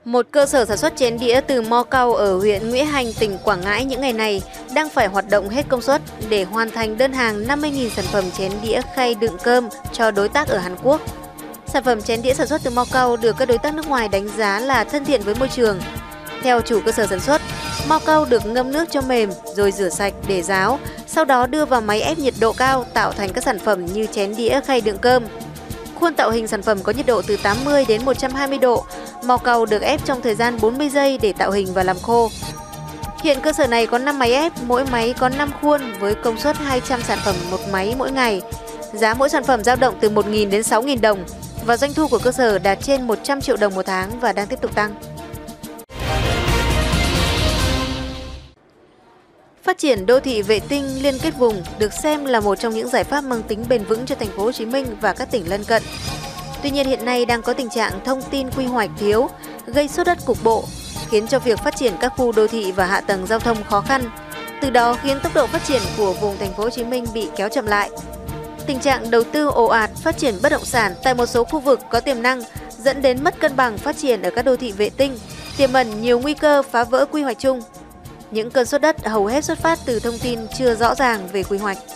Một cơ sở sản xuất chén đĩa từ Mo Cao ở huyện Nghĩa Hành, tỉnh Quảng Ngãi những ngày này đang phải hoạt động hết công suất để hoàn thành đơn hàng 50.000 sản phẩm chén đĩa khay đựng cơm cho đối tác ở Hàn Quốc. Sản phẩm chén đĩa sản xuất từ Mo Cao được các đối tác nước ngoài đánh giá là thân thiện với môi trường. Theo chủ cơ sở sản xuất, Mo Cao được ngâm nước cho mềm rồi rửa sạch để ráo, sau đó đưa vào máy ép nhiệt độ cao tạo thành các sản phẩm như chén đĩa khay đựng cơm. Khuôn tạo hình sản phẩm có nhiệt độ từ 80 đến 120 độ. Mo Cao được ép trong thời gian 40 giây để tạo hình và làm khô. Hiện cơ sở này có 5 máy ép, mỗi máy có 5 khuôn với công suất 200 sản phẩm một máy mỗi ngày. Giá mỗi sản phẩm dao động từ 1.000 đến 6.000 đồng và doanh thu của cơ sở đạt trên 100 triệu đồng một tháng và đang tiếp tục tăng. Phát triển đô thị vệ tinh liên kết vùng được xem là một trong những giải pháp mang tính bền vững cho thành phố Hồ Chí Minh và các tỉnh lân cận. Tuy nhiên hiện nay đang có tình trạng thông tin quy hoạch thiếu, gây sốt đất cục bộ, khiến cho việc phát triển các khu đô thị và hạ tầng giao thông khó khăn. Từ đó khiến tốc độ phát triển của vùng thành phố Hồ Chí Minh bị kéo chậm lại. Tình trạng đầu tư ồ ạt phát triển bất động sản tại một số khu vực có tiềm năng dẫn đến mất cân bằng phát triển ở các đô thị vệ tinh, tiềm ẩn nhiều nguy cơ phá vỡ quy hoạch chung. Những cơn sốt đất hầu hết xuất phát từ thông tin chưa rõ ràng về quy hoạch.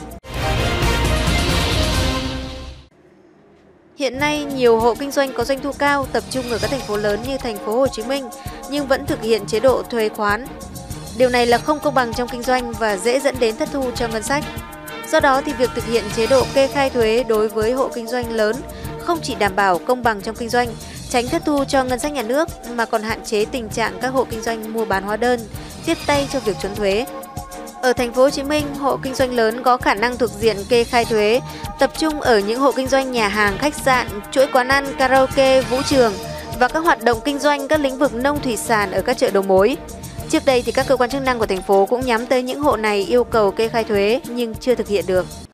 Hiện nay, nhiều hộ kinh doanh có doanh thu cao tập trung ở các thành phố lớn như thành phố Hồ Chí Minh nhưng vẫn thực hiện chế độ thuế khoán. Điều này là không công bằng trong kinh doanh và dễ dẫn đến thất thu cho ngân sách. Do đó thì việc thực hiện chế độ kê khai thuế đối với hộ kinh doanh lớn không chỉ đảm bảo công bằng trong kinh doanh, tránh thất thu cho ngân sách nhà nước mà còn hạn chế tình trạng các hộ kinh doanh mua bán hóa đơn, tiếp tay cho việc trốn thuế. Ở thành phố Hồ Chí Minh, hộ kinh doanh lớn có khả năng thuộc diện kê khai thuế, tập trung ở những hộ kinh doanh nhà hàng, khách sạn, chuỗi quán ăn, karaoke, vũ trường và các hoạt động kinh doanh các lĩnh vực nông thủy sản ở các chợ đầu mối. Trước đây thì các cơ quan chức năng của thành phố cũng nhắm tới những hộ này yêu cầu kê khai thuế nhưng chưa thực hiện được.